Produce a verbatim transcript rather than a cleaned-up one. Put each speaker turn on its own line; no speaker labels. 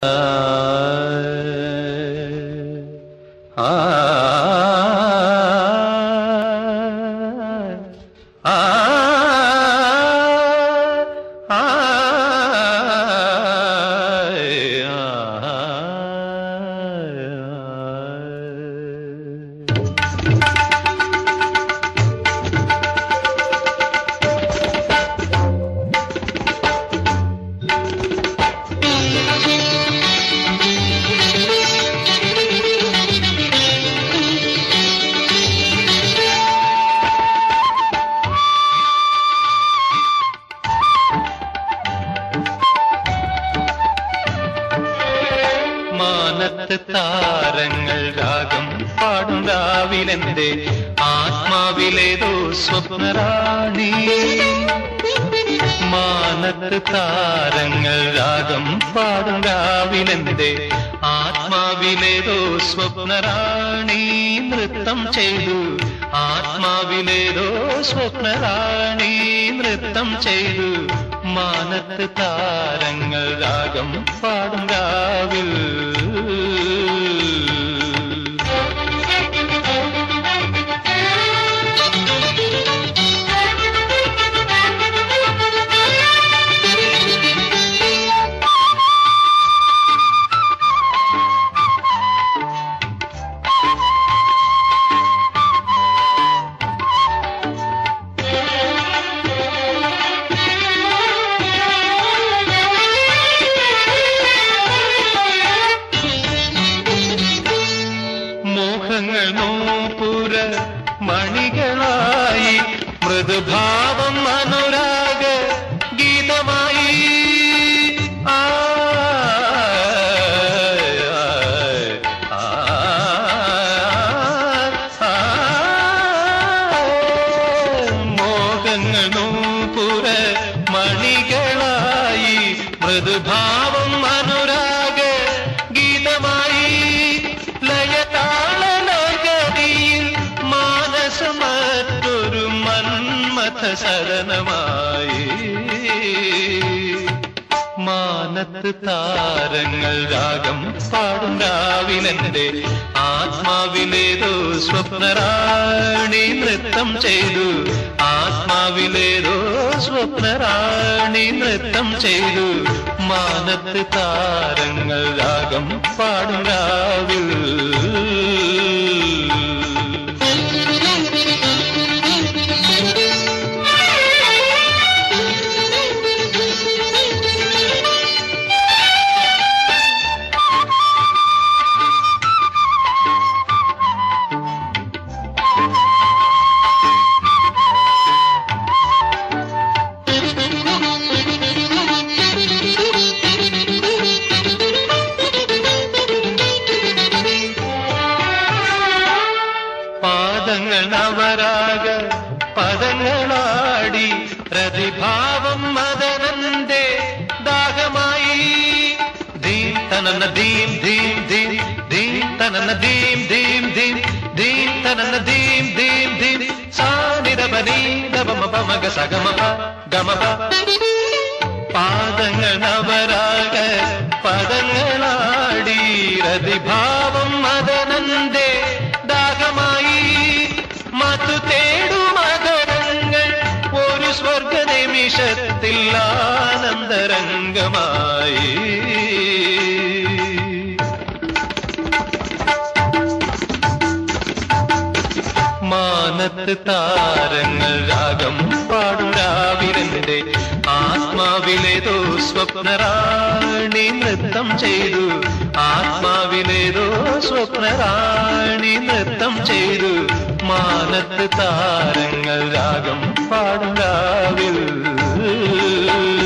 താരങ്ങൾ രാഗം പാടും രാവിലെന്റെ ആത്മാവിലേതോ സ്വപ്നറാണി. മാനത്ത് താരങ്ങൾ രാഗം പാടും രാവിലെന്റെ ആത്മാവിലേതോ സ്വപ്നറാണി. നൃത്തം ചെയ്തു ആത്മാവിലേതോ സ്വപ്നറാണി. നൃത്തം ചെയ്തു മാനത്ത് താരങ്ങൾ രാഗം പാടും രാവിൽ. നോപുര മണികളായി മൃദുഭാവം അനുരാഗ ഗീതമായി. ആ മോഹങ്ങൾ നോപുര മണികളായി മൃദുഭാവം അനുരാഗ ഗീതമായി. മറ്റൊരു മന്മഥ ശരണമായി. മാനത്ത് താരങ്ങൾ രാഗം പാടും രാവിലെന്റെ ആത്മാവിലേതോ സ്വപ്നറാണി. നൃത്തം ചെയ്തു ആത്മാവിലേതോ സ്വപ്നറാണി. നൃത്തം ചെയ്തു മാനത്ത് താരങ്ങൾ രാഗം പാടും രാവിൽ. നവരാഗ പദങ്ങളാടി പ്രതിഭാവം മദനന്റെ ദാഹമായി. ധീം തനന ധീം ധീം ധീം ധീം തനന ധീം ധീം ധീം ധീം തനന ധീം ധീം ധീം. സാനിരപനീ നവമ പമഗ സഗമപ ഗമപ. പാദങ്ങൾ നവരാഗ പദങ്ങളാടി പ്രതിഭാവം മദനന്റെ ദാഹമായി. മധു തേടും മകരങ്ങൾ ഒരു സ്വർഗ നിമിഷത്തിൽ ആനന്ദരംഗമായി. മാനത്ത് താരങ്ങൾ രാഗം പാടും രാവിലെന്റെ ആത്മാവിലേതോ സ്വപ്നറാണി. നൃത്തം ചെയ്തു ആത്മാവിലേതോ സ്വപ്നറാണി. നൃത്തം ചെയ്തു മാനത്ത് താരങ്ങൾ രാഗം പാടും രാവിൽ.